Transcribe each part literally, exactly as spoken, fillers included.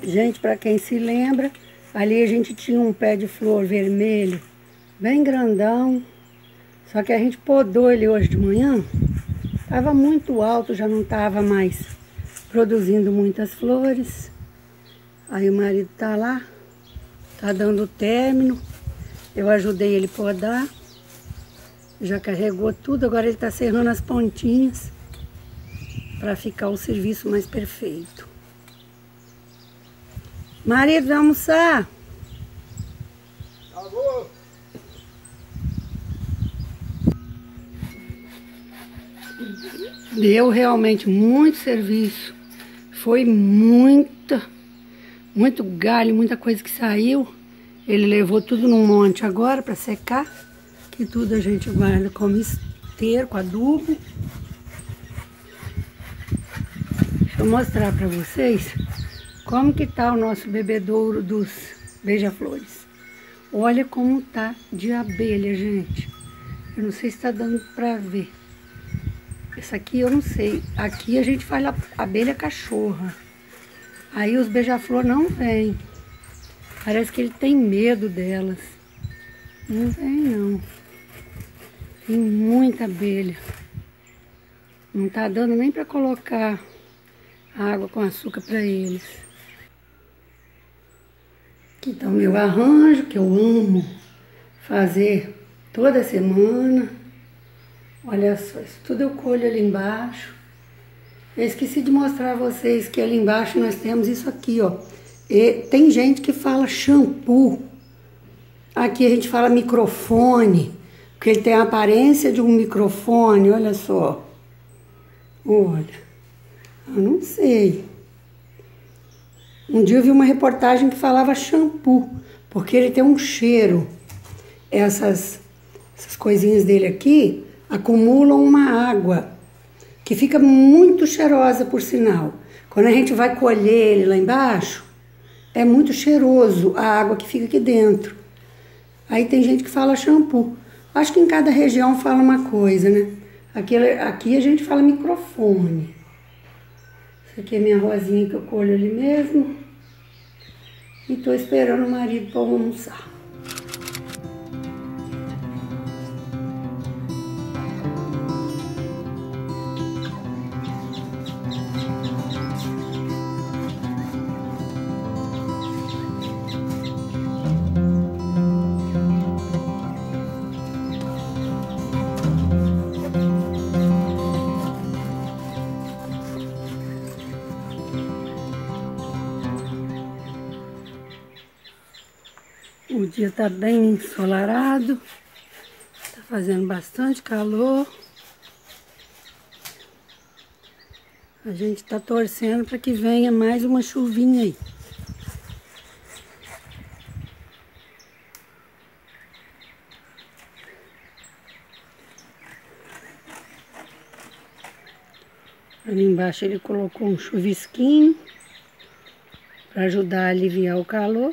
Gente, para quem se lembra, ali a gente tinha um pé de flor vermelho, bem grandão. Só que a gente podou ele hoje de manhã. Estava muito alto, já não estava mais produzindo muitas flores. Aí o marido tá lá, tá dando término. Eu ajudei ele a podar. Já carregou tudo, agora ele tá serrando as pontinhas para ficar o serviço mais perfeito. Marido, vai almoçar? Alô? Deu realmente muito serviço. Foi muita, muito galho, muita coisa que saiu. Ele levou tudo num monte agora para secar. Que tudo a gente guarda como esterco, adubo. Deixa eu mostrar para vocês como que tá o nosso bebedouro dos beija-flores. Olha como tá de abelha, gente. Eu não sei se tá dando para ver. Essa aqui eu não sei. Aqui a gente faz a abelha cachorra. Aí os beija-flor não vêm. Parece que ele tem medo delas. Não vem não. Tem muita abelha. Não tá dando nem para colocar água com açúcar para eles. Aqui tá o meu arranjo, que eu amo fazer toda semana. Olha só, isso tudo eu colho ali embaixo. Eu esqueci de mostrar a vocês que ali embaixo nós temos isso aqui, ó. E tem gente que fala shampoo. Aqui a gente fala microfone, porque ele tem a aparência de um microfone, olha só. Olha, eu não sei. Um dia eu vi uma reportagem que falava shampoo, porque ele tem um cheiro. Essas, essas coisinhas dele aqui acumulam uma água que fica muito cheirosa, por sinal. Quando a gente vai colher ele lá embaixo, é muito cheiroso a água que fica aqui dentro. Aí tem gente que fala shampoo. Acho que em cada região fala uma coisa, né? Aqui, aqui a gente fala microfone. Essa aqui é minha rosinha que eu colho ali mesmo. E tô esperando o marido para almoçar. O dia está bem ensolarado, está fazendo bastante calor. A gente está torcendo para que venha mais uma chuvinha aí. Ali embaixo ele colocou um chuvisquinho para ajudar a aliviar o calor.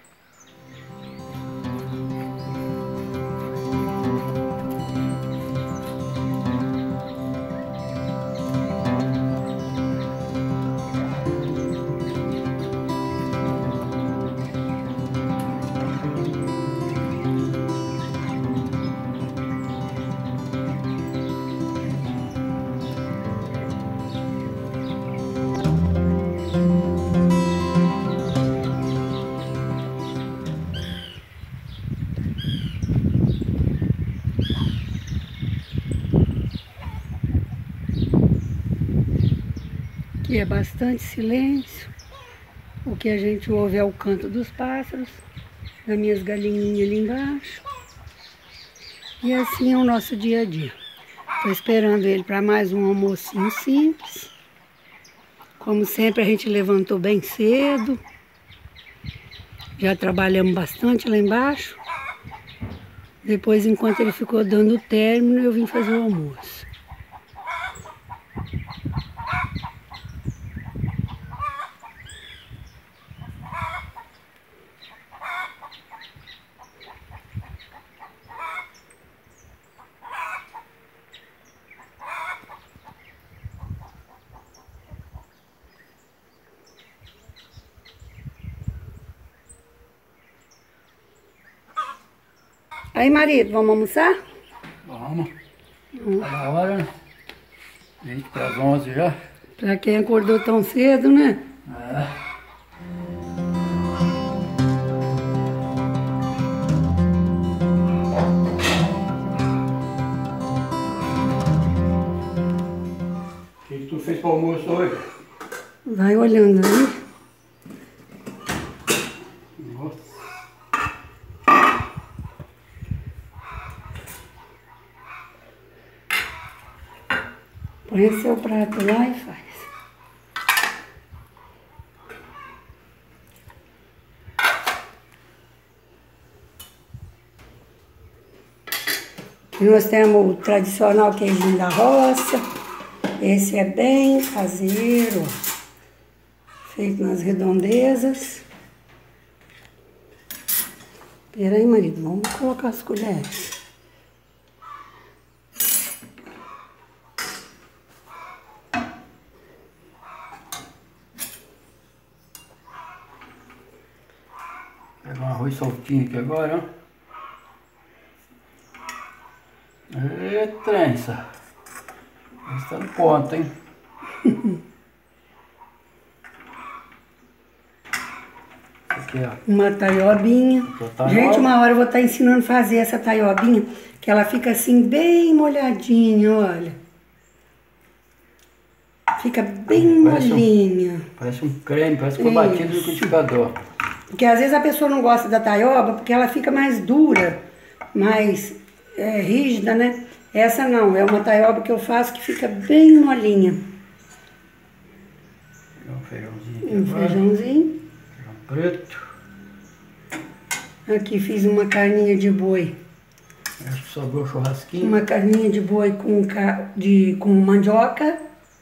Aqui é bastante silêncio. O que a gente ouve é o canto dos pássaros, das minhas galinhinhas ali embaixo. E assim é o nosso dia a dia. Estou esperando ele para mais um almocinho simples. Como sempre, a gente levantou bem cedo. Já trabalhamos bastante lá embaixo. Depois, enquanto ele ficou dando o término, eu vim fazer o almoço. Aí, marido, vamos almoçar? Vamos. Hum. Tá na hora, né? vinte para as onze já. Pra quem acordou tão cedo, né? É. O que tu fez para o almoço hoje? Vai olhando aí. Nossa. Põe seu prato lá e faz. E nós temos o tradicional queijinho da roça. Esse é bem caseiro, feito nas redondezas. Peraí, marido, vamos colocar as colheres. Pegar um arroz soltinho aqui agora, ó. Ê, trença. Esse tá no ponto, hein? Aqui, ó. Uma taiobinha. Taioba. Gente, uma hora eu vou estar ensinando a fazer essa taiobinha, que ela fica assim bem molhadinha, olha. Fica bem Parece molinha. Um, parece um creme, parece que foi batido no liquidificador. Porque às vezes a pessoa não gosta da taioba porque ela fica mais dura, mais é, rígida, né? Essa não, é uma taioba que eu faço que fica bem molinha. Um feijãozinho aqui Um agora. feijãozinho. Feijão preto. Aqui fiz uma carninha de boi. Acho que sobrou churrasquinho. Uma carninha de boi com, ca... de... com mandioca.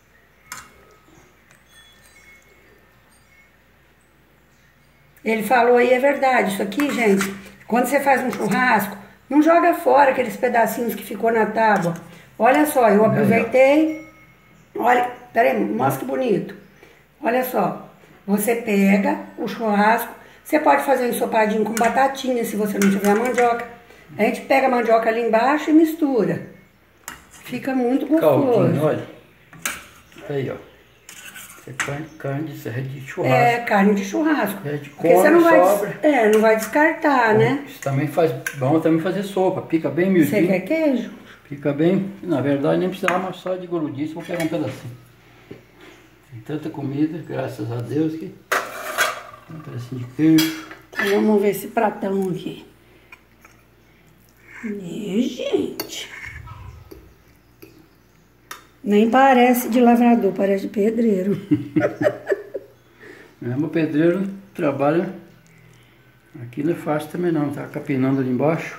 Ele falou aí, é verdade, isso aqui, gente, quando você faz um churrasco, não joga fora aqueles pedacinhos que ficou na tábua. Olha só, eu aproveitei, olha, peraí, mostra que bonito. Olha só, você pega o churrasco, você pode fazer um ensopadinho com batatinha, se você não tiver a mandioca. A gente pega a mandioca ali embaixo e mistura. Fica muito gostoso. Caldinho, olha. Aí, ó. Isso é carne, carne de, é de churrasco. É, carne de churrasco. É de Porque você come, não vai, sobra. é, não vai descartar, Bom, né? Isso também faz bom também fazer sopa. Pica bem miudinho. Você quer queijo? Fica bem. Na verdade nem precisava mais só de goludice, vou pegar um pedacinho. Tem tanta comida, graças a Deus, que um pedacinho de queijo. Então vamos ver esse pratão aqui. E, gente. Nem parece de lavrador, parece de pedreiro. Mesmo o pedreiro trabalha. Aqui não é fácil também não, tá capinando ali embaixo.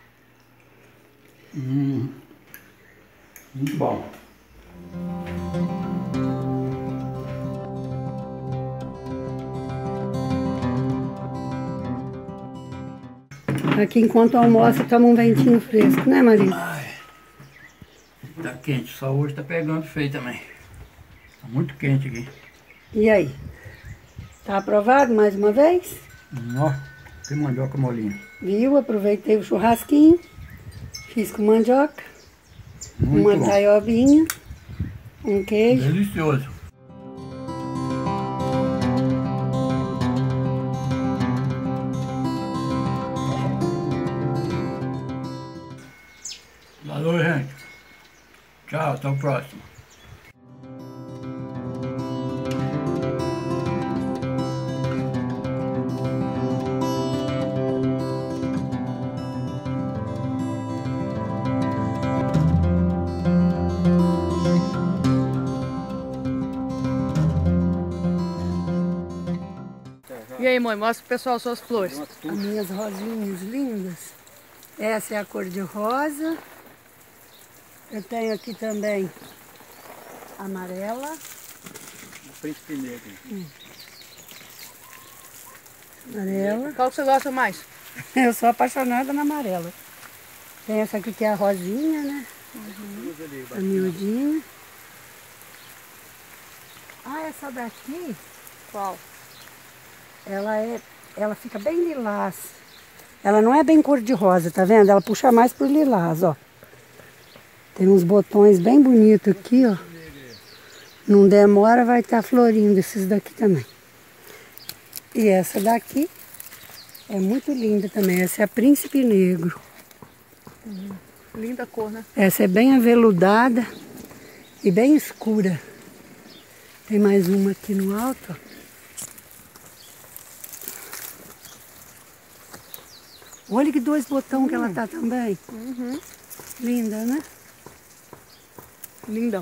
Hum, muito bom. Aqui enquanto almoça toma um ventinho fresco, né, marido? Ai, tá quente, só hoje tá pegando feio também. Tá muito quente aqui. E aí? Tá aprovado mais uma vez? Ó, que mandioca molinha. Viu? Aproveitei o churrasquinho. Fiz com mandioca. Muito uma bom. taiobinha. Um queijo. Delicioso. Valeu, gente. Tchau, até o próximo. E aí, mãe, mostra pro pessoal suas flores. As minhas rosinhas lindas. Essa é a cor de rosa. Eu tenho aqui também amarela. Príncipe negro. Hum. Amarela. Qual que você gosta mais? Eu sou apaixonada na amarela. Tem essa aqui que é a rosinha, né? Uhum. A miudinha. Ah, essa daqui, Qual? ela é, ela fica bem lilás. Ela não é bem cor de rosa, tá vendo? Ela puxa mais pro lilás, ó. Tem uns botões bem bonitos aqui, ó. Não demora, vai estar florindo esses daqui também. E essa daqui é muito linda também. Essa é a Príncipe Negro. Uhum. Linda cor, né? Essa é bem aveludada e bem escura. Tem mais uma aqui no alto, ó. Olha que dois botões hum. que ela tá também. Uhum. Linda, né? Linda.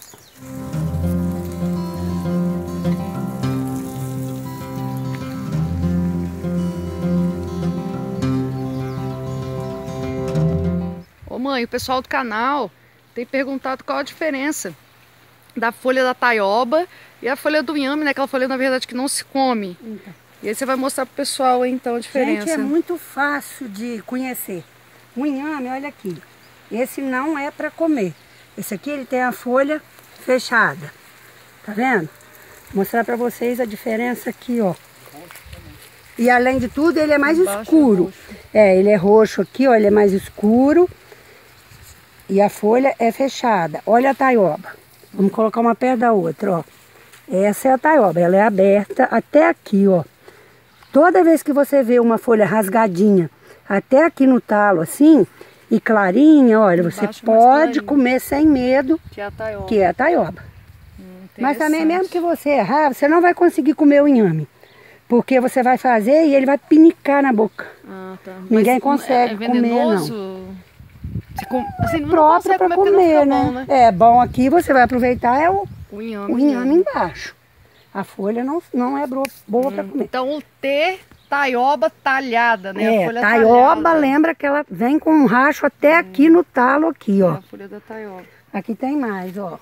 Ô mãe, o pessoal do canal tem perguntado qual a diferença da folha da taioba e a folha do inhame, né? Aquela folha, na verdade, que não se come. Então. E aí você vai mostrar pro pessoal aí, então, a diferença. Gente, é muito fácil de conhecer. O inhame, olha aqui. Esse não é para comer. Esse aqui, ele tem a folha fechada. Tá vendo? Vou mostrar para vocês a diferença aqui, ó. E além de tudo, ele é mais escuro. É, ele é roxo aqui, ó. Ele é mais escuro. E a folha é fechada. Olha a taioba. Vamos colocar uma perto da outra, ó. Essa é a taioba. Ela é aberta até aqui, ó. Toda vez que você vê uma folha rasgadinha até aqui no talo assim, e clarinha, olha, você pode comer sem medo, que é a taioba. Que é a taioba. Hum, Mas também mesmo que você errar, você não vai conseguir comer o inhame. Porque você vai fazer e ele vai pinicar na boca. Ah, tá. Ninguém Mas consegue é, é comer, não. Você com... assim, não próprio para comer, comer né? Bom, né? É bom aqui, você vai aproveitar é o, o inhame, o inhame embaixo. A folha não, não é boa hum, para comer. Então o T, taioba talhada, né? É, a folha taioba, talhada. Lembra que ela vem com um racho até hum. aqui no talo aqui, ó. É a folha da taioba. Aqui tem mais, ó.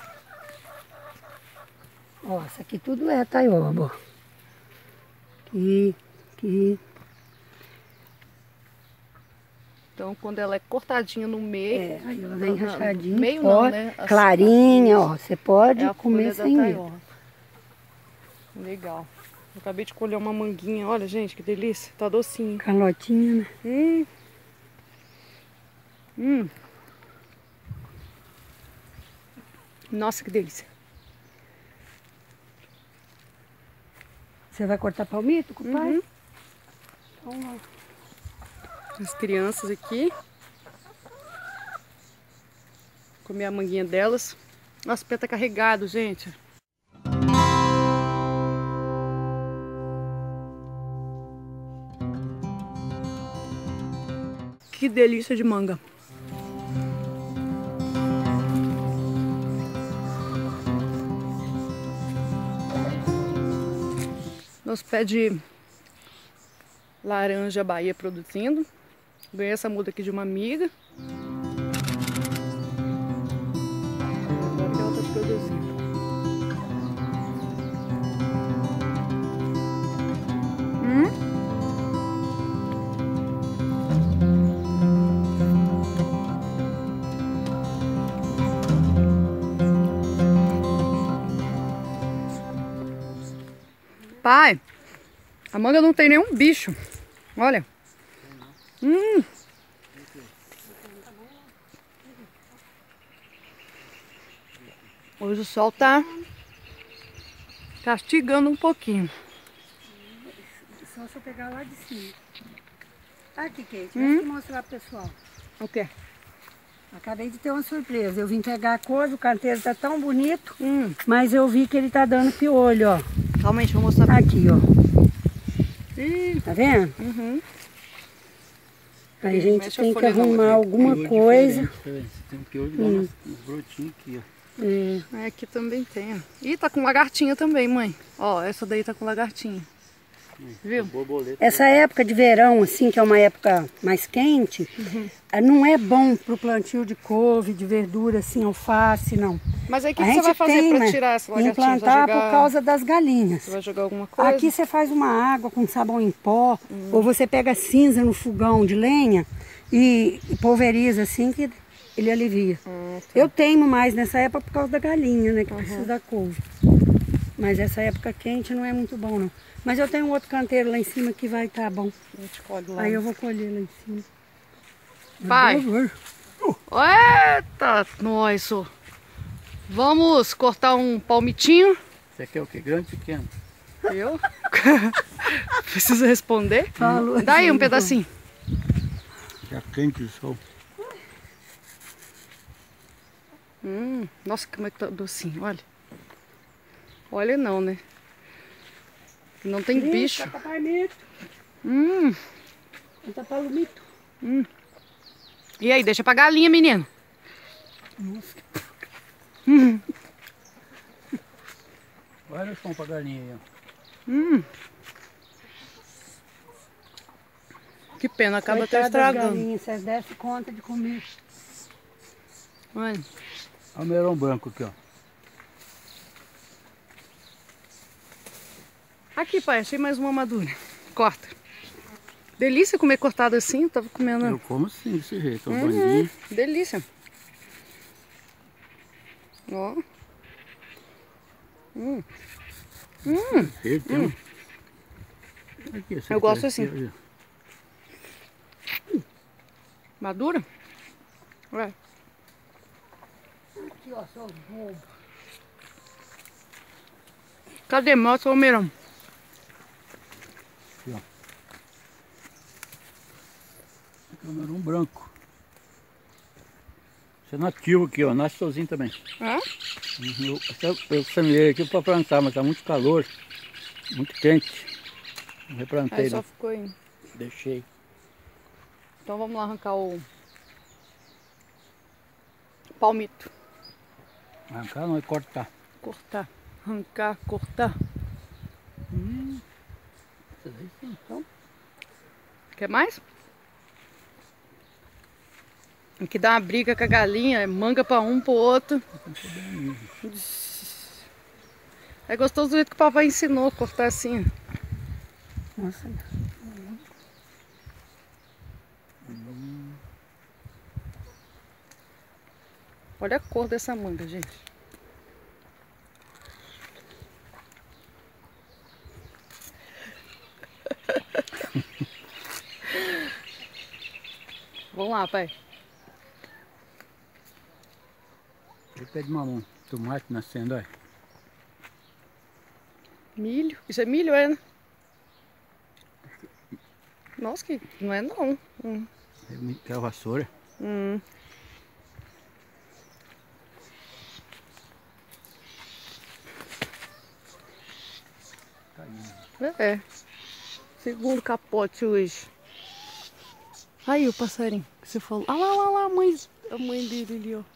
Ó, isso aqui tudo é taioba, ó. Aqui, aqui. Então quando ela é cortadinha no meio. É, aí ela vem não, rachadinha. Meio ó, não, né? Clarinha, ó. Você pode é comer sem medo. Legal. Eu acabei de colher uma manguinha. Olha, gente, que delícia. Tá docinho. Calotinha, né? Hum. Hum. Nossa, que delícia. Você vai cortar palmito com o pai? Uhum. Então, lá. As crianças aqui. Comer a manguinha delas. Nossa, o pé tá carregado, gente. Que delícia de manga. Nosso pé de laranja Bahia produzindo. Ganhei essa muda aqui de uma amiga. Agora que ela tá produzindo. Hum? Pai, a manga não tem nenhum bicho. Olha. Hum. Hoje o sol tá castigando um pouquinho. Só se eu pegar lá de cima. Aqui, Kate, hum? deixa eu mostrar pro pessoal. O quê? Acabei de ter uma surpresa. Eu vim pegar a coisa, o canteiro tá tão bonito, hum. mas eu vi que ele tá dando piolho, ó. Calma aí, deixa eu mostrar. Aqui, ó. Ih. Tá vendo? Uhum. Aí a gente Mexe tem a que arrumar alguma coisa. Tem um piolho hum. nos brotinhos aqui, ó. É. é, aqui também tem, ó. Ih, tá com lagartinha também, mãe. Ó, essa daí tá com lagartinha. Viu? Essa época de verão, assim, que é uma época mais quente, uhum. não é bom pro plantio de couve, de verdura, assim, alface, não. Mas aí o que, que você vai fazer tem, pra né, tirar essa lagartinha? Implantar jogar... por causa das galinhas. Você vai jogar alguma coisa? Aqui você faz uma água com sabão em pó, uhum. ou você pega cinza no fogão de lenha e, e pulveriza assim que ele alivia. Uhum, tá. Eu teimo mais nessa época por causa da galinha, né, que uhum. precisa da couve. Mas essa época quente não é muito bom, não. Mas eu tenho um outro canteiro lá em cima que vai estar bom. A gente colhe lá. Aí eu vou colher lá em cima. Pai! Eita, nós! Só. Vamos cortar um palmitinho. Você quer o que? Grande ou pequeno? Eu? Precisa responder? Falou. Dá aí um pedacinho. Já quente o sol. Hum, nossa, como é que tá docinho, olha. Olha não, né? Não tem Ih, bicho. tá palmito. Hum, Tá palmito. hum. E aí, deixa pra galinha, menino. Nossa. Hum, Olha o som pra galinha aí, ó. hum. Que pena, acaba até Coitada das estragando. galinhas, vocês dessem conta de comer. Olha. Olha o melão branco aqui, ó. Aqui, pai, achei mais uma madura. Corta. Delícia comer cortado assim, eu tava comendo. Eu como assim, desse jeito, ó, Uhum, bandinho. delícia. Ó. Hum. Hum. Verde, Hum. Aqui, essa Eu gosto aqui, assim. ó. Madura? Ué. Aqui, ó, seu bobo. Cadê? Mostra o almeirão. Aqui, ó. Aqui é o melão branco. Isso é nativo aqui, ó. Nasce sozinho também. É? Eu, eu semeei aqui para plantar, mas tá muito calor. Muito quente. Não replantei, Aí só não. ficou aí. Deixei. Então vamos lá arrancar o palmito. Arrancar não é cortar. Cortar. Arrancar, cortar. Hum. Isso daí sim, então. Quer mais? Aqui dá uma briga com a galinha, é manga pra um, pro outro. É gostoso do jeito que o papai ensinou a cortar assim. Nossa. Olha a cor dessa manga, gente. Vamos lá, pai. E pé de mamão. Tomate nascendo, olha. Milho. Isso é milho, é, né? Nossa, que não é não. Hum. É a vassoura. Hum. É. Segundo capote hoje. Aí o passarinho que você falou. Ah lá, lá, lá, a mãe, a mãe dele ali, ó.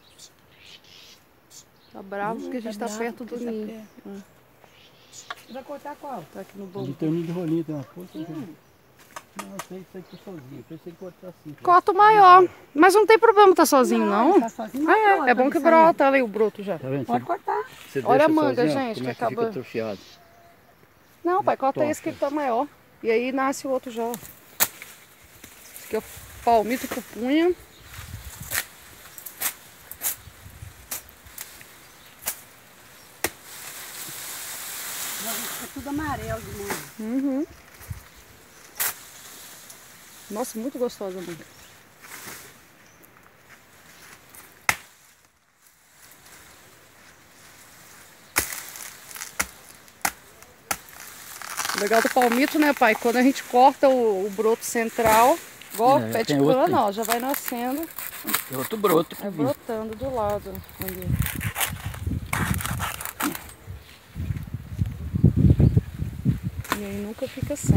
Tá bravo porque a gente tá, bravo perto do porque tá ninho. perto. Ah, Vai cortar qual? tá aqui no Ali bom. tem um de rolinho, tem uma força. Hum. Não, eu sei, isso aqui sozinho. Eu pensei que cortar assim. Corta o maior. Mas não tem problema tá sozinho, não. Tá sozinho, Ah, é, brota, é bom que ele sai. brota. Olha aí o broto já. Tá vendo? Pode cortar. Você Olha deixa a manga, sozinho, ó, gente, como é que que fica acaba- atrofiado. Não, pai, corta Torta. esse que ele tá maior. E aí nasce o outro já. Esse aqui é o palmito pupunha. É tudo amarelo de manga. Uhum. Nossa, muito gostosa a manga. O legal do palmito, né, pai? Quando a gente corta o, o broto central, igual É, pé de tem outro cana, aí. ó, já vai nascendo, É outro broto. é brotando do lado. Ali. E aí nunca fica sem.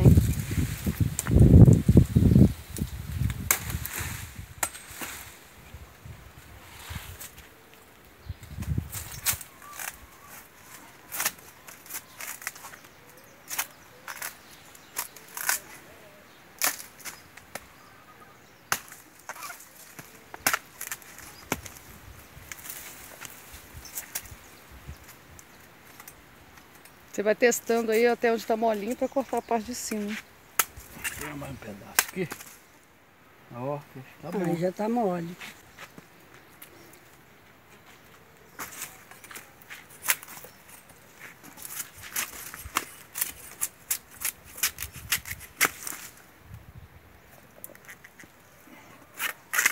Você vai testando aí até onde tá molinho para cortar a parte de cima. Tem mais um pedaço aqui. Ó, tá bom. Aí já tá mole.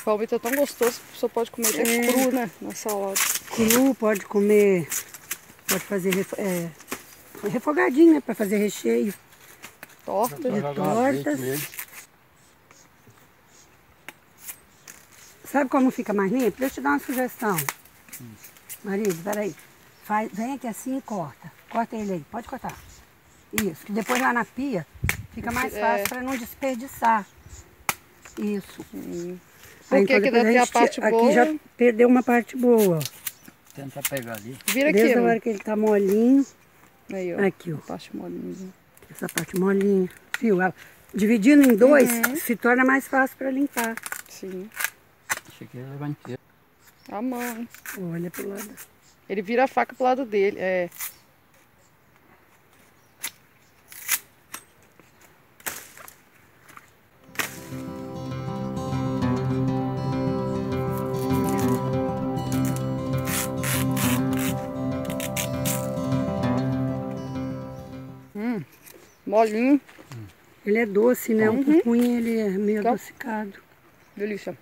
Palmito é tão gostoso que a pessoa pode comer até É. cru, né? Na salada. Cru, pode comer, pode fazer refo- é, refogadinho, né? Pra fazer recheio. Torta. De Jogar um azeite tortas. nele. Sabe como fica mais limpo? Deixa eu te dar uma sugestão. Marido, peraí. Faz, vem aqui assim e corta. Corta ele aí, pode cortar. Isso, que depois lá na pia fica mais É. fácil para não desperdiçar. Isso. Hum. Aí, Porque aqui depois deve ter a gente- parte aqui boa. já perdeu uma parte boa, ó. Tenta pegar ali. Vira aqui, Desde a ó. hora que ele tá molinho. Aí, ó. Aqui, ó. Parte molinha. Essa parte molinha. Viu? Ela- Dividindo em dois, Uhum. se torna mais fácil para limpar. Sim. Achei que ia levar inteiro. A mão. Olha pro lado. Ele vira a faca pro lado dele. É. Hum, molinho. Ele é doce, né? O Uhum. pupunha, ele é meio Então. adocicado. Delícia.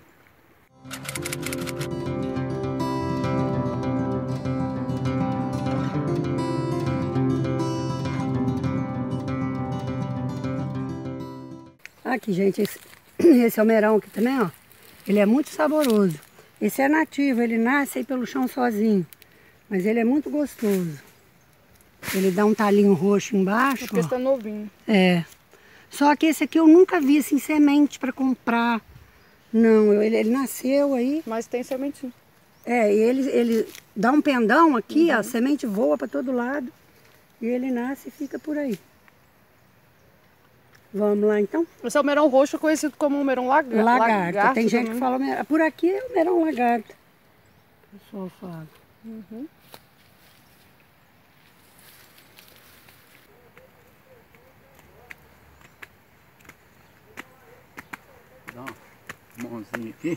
Aqui, gente, esse, esse almeirão aqui também, ó. Ele é muito saboroso. Esse é nativo, ele nasce aí pelo chão sozinho. Mas ele é muito gostoso. Ele dá um talinho roxo embaixo, Porque ó. está novinho. É. Só que esse aqui eu nunca vi assim, semente para comprar. Não, ele, ele nasceu aí. Mas tem sementinho. É, e ele, ele dá um pendão aqui, ó, a semente voa para todo lado. E ele nasce e fica por aí. Vamos lá então? Esse almeirão roxo é conhecido como almeirão laga Lagarta. Tem gente também. que fala, almeirão. Por aqui é almeirão lagarta. O pessoal fala. Uhum. Dá uma mãozinha aqui.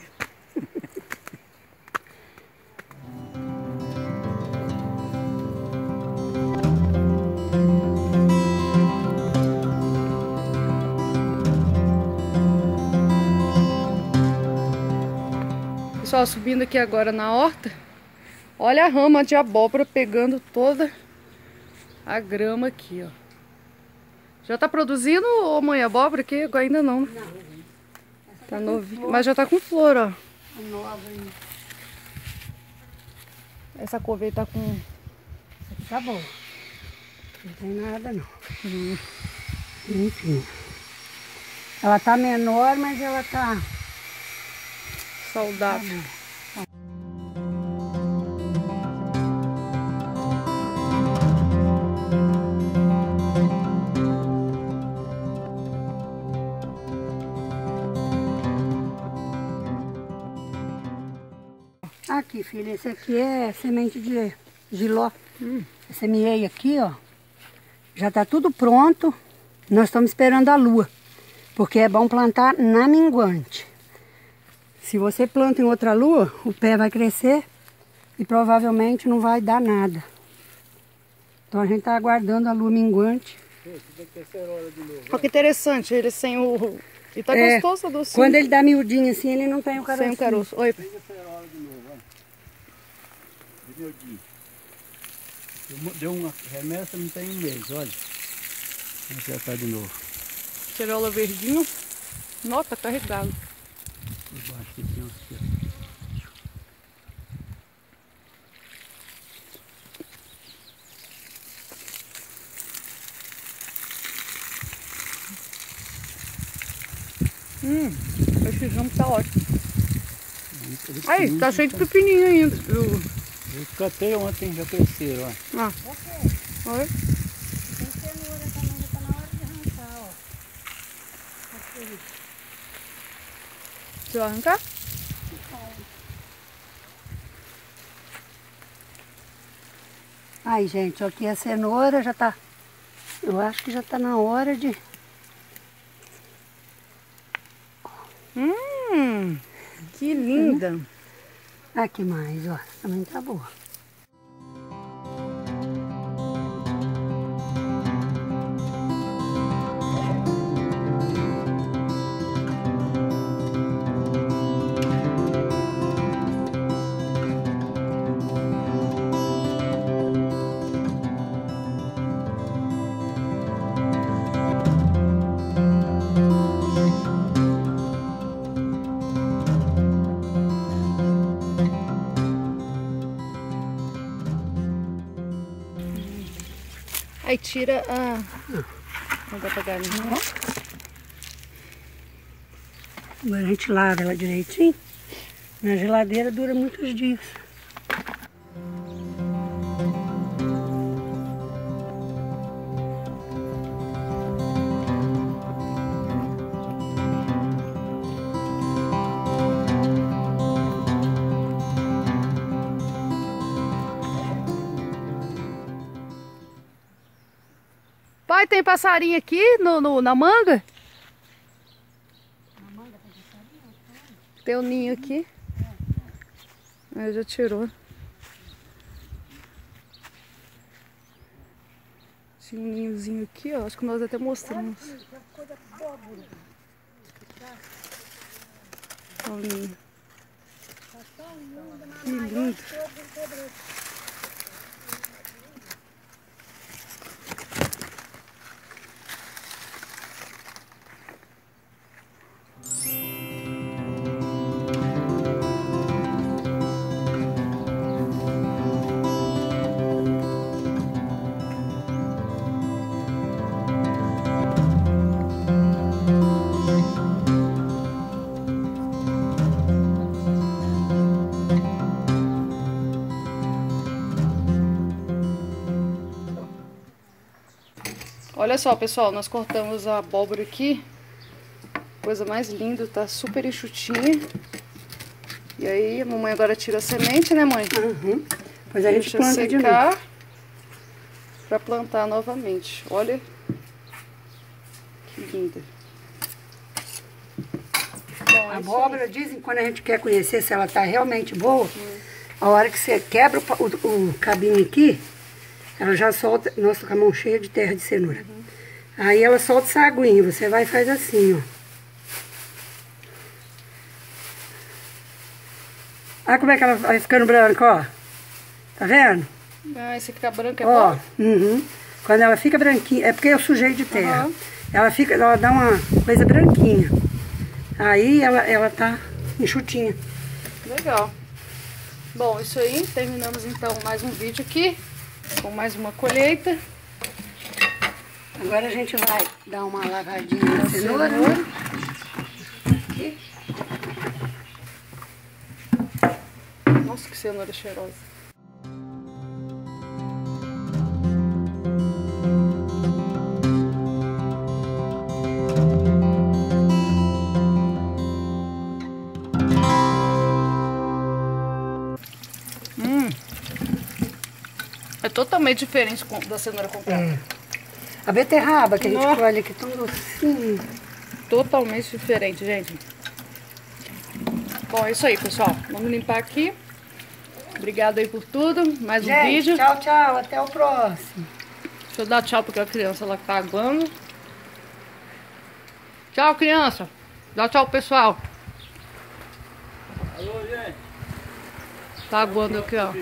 Pessoal, subindo aqui agora na horta. Olha a rama de abóbora pegando toda a grama aqui, ó. Já tá produzindo, ô mãe, abóbora aqui? Ainda não. Não. Tá novinho. Mas já tá com flor, ó. Nova aí. Essa couve aí tá com... Isso aqui tá bom. Não tem nada não. Hum. Enfim. Ela tá menor, mas ela tá... saudável. Aqui, filha, esse aqui é semente de giló. Hum. Eu semeei aqui, ó. Já tá tudo pronto. Nós estamos esperando a lua. Porque é bom plantar na minguante. Se você planta em outra lua, o pé vai crescer e provavelmente não vai dar nada. Então a gente tá aguardando a lua minguante. Olha que interessante, ele sem o... E tá É, gostoso, docinho. Quando ele dá miudinho assim, ele não tem o caroço. Sem o caroço. Oi. Pega essa hora de novo, ó. De meu dia. Eu dei uma remessa, não tem um mês, olha. Vou acertar de novo. Cerola verdinho. Nota, carregado. Por baixo aqui tem uns aqui, Hum, esse jambo tá ótimo. ó. Aí, tá cheio de pepininho ainda. viu? Eu catei ontem, já cresceram, ó. Ah. Oi. Tem cenoura também, já tá na hora de arrancar, ó. Você vai arrancar? Aí, gente, ó, aqui a cenoura já tá... Eu acho que já tá na hora de... Hum, que linda. Aqui mais, ó. Também tá boa. Aí tira a... Não dá pra galinha. Agora a gente lava ela direitinho. Na geladeira dura muitos dias. Pai, tem passarinho aqui no, no, na manga? Na manga tem passarinho? Tem um ninho aqui. Aí já tirou. Tinha um ninhozinho aqui, ó. Acho que nós até mostramos. Olha o ninho. Que lindo. Olha só, pessoal, nós cortamos a abóbora aqui. Coisa mais linda, tá super enxutinha. E aí, a mamãe agora tira a semente, né, mãe? Uhum. Depois a gente Deixa planta secar de novo. Pra plantar novamente. Olha que linda. Bom, A abóbora, dizem, quando a gente quer conhecer se ela tá realmente boa, hum. a hora que você quebra o, o, o cabinho aqui, ela já solta. Nossa, tô com a mão cheia de terra de cenoura. Uhum. Aí ela solta essa aguinha, você vai e faz assim, ó. Olha como é que ela vai ficando branca, ó. Tá vendo? Ah, esse fica branco é ó, bom? Uhum. Quando ela fica branquinha, é porque eu sujei de terra. Uhum. Ela fica, ela dá uma coisa branquinha. Aí ela, ela tá enxutinha. Legal. Bom, isso aí, terminamos então mais um vídeo aqui, com mais uma colheita. Agora a gente vai dar uma lavadinha na cenoura. cenoura. Aqui. Nossa, que cenoura cheirosa. Hum. É totalmente diferente da cenoura comprada. É. A beterraba que a gente Nossa. colhe aqui tão docinho. Totalmente diferente, gente. Bom, é isso aí, pessoal. Vamos limpar aqui. Obrigado aí por tudo. Mais um Gente, vídeo. tchau, tchau. Até o próximo. Deixa eu dar tchau porque a criança ela tá aguando. Tchau, criança. Dá tchau, pessoal. Alô, gente. Tá aguando aqui, ó.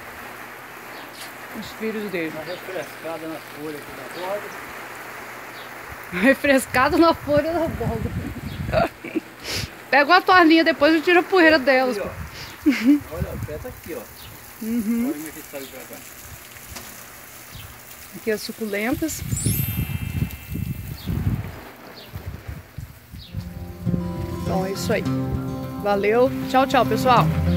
Os filhos dele. Uma refrescada na folha aqui da borda. Refrescado na folha da borda. Pega uma torninha depois e tira a poeira delas. Aqui, ó. Olha, o pé tá aqui, ó. Uhum. Olha aqui, sabe pra cá. Aqui as suculentas. Então é isso aí. Valeu. Tchau, tchau, pessoal.